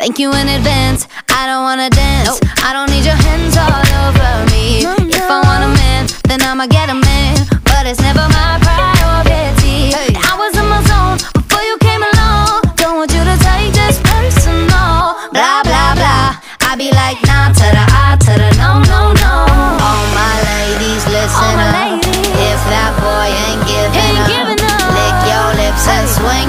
Thank you in advance, I don't wanna dance. I don't need your hands all over me. If I want a man, then I'ma get a man, but it's never my priority.